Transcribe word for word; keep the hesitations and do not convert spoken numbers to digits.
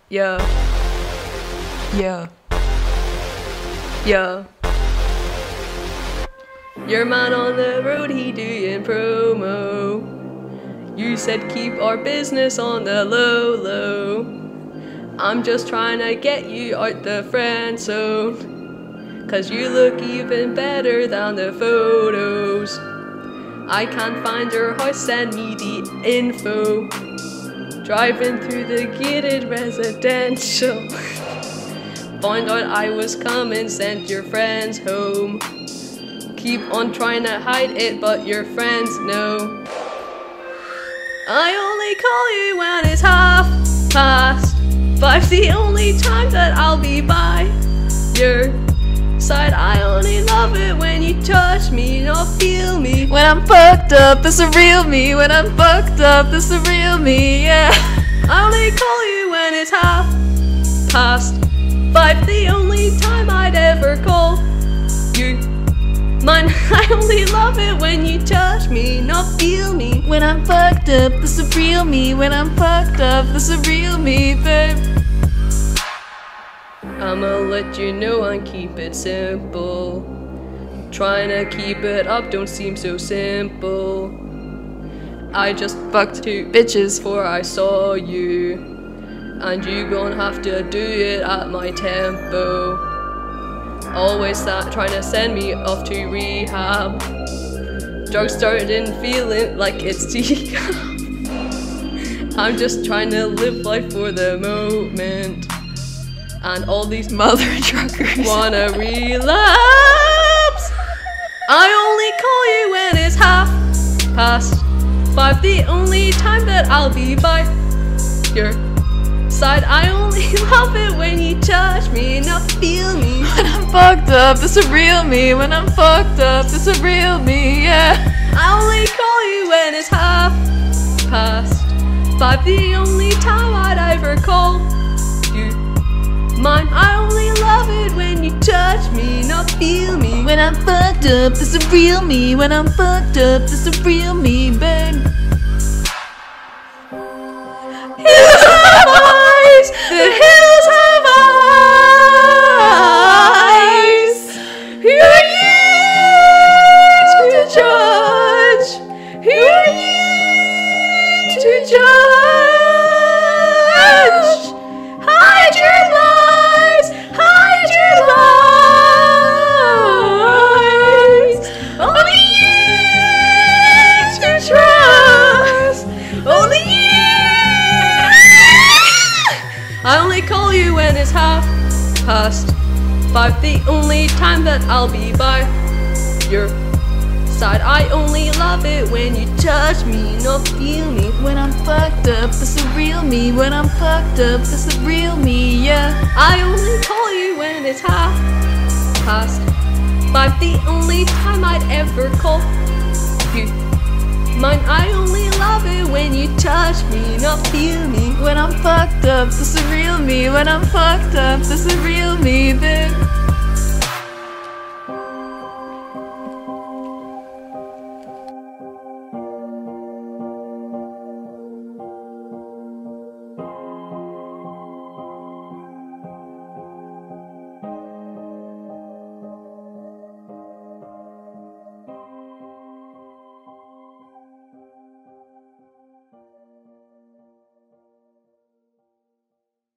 Yeah. Yeah. Yeah. Your man on the road, he doing promo. You said keep our business on the low low. I'm just trying to get you out the friend zone, cause you look even better than the photos. I can't find your house, send me the info. Driving through the gated residential. Found out I was coming, sent your friends home. Keep on trying to hide it, but your friends know. I only call you when it's half past five's the only time that I'll be by your side. I only love it when you touch me, not feel me. When I'm fucked up, that's the real me. When I'm fucked up, that's the real me, yeah. I only call you when it's half past five, the only time I'd ever call you mine. I only love it when you touch me, not feel me. When I'm fucked up, that's the real me. When I'm fucked up, that's the real me, babe. I'ma let you know and keep it simple. Trying to keep it up don't seem so simple. I just fucked two bitches before I saw you, and you gon' have to do it at my tempo. Always that trying to send me off to rehab. Drugs started feeling like it's tea. I'm just trying to live life for the moment, and all these mother truckers wanna relapse. I only call you when it's half past five, the only time that I'll be by your side. I only love it when you touch me, not feel me. When I'm fucked up, that's the real me. When I'm fucked up, that's the real me, yeah. I only call you when it's half past five, the only time I'd ever call you mine. I only love it when you touch me, not feel me. When I'm fucked up, that's the real me. When I'm fucked up, that's the real me, babe. Hills have eyes, the hills have eyes. Who are you to judge? Who are you to judge? Hide your lies, hide your lies. Only you to trust. Only you. I only call you when it's half past five, the only time that I'll be by your side. I only love it when you touch me, not feel me. When I'm fucked up, that's the real me. When I'm fucked up, that's the real me, yeah. I only call you when it's half past five, the only time I'd ever call you mine. I only love it when you touch me, not feel me. When I'm fucked up, that's the real me. When I'm fucked up, that's the real me, babe.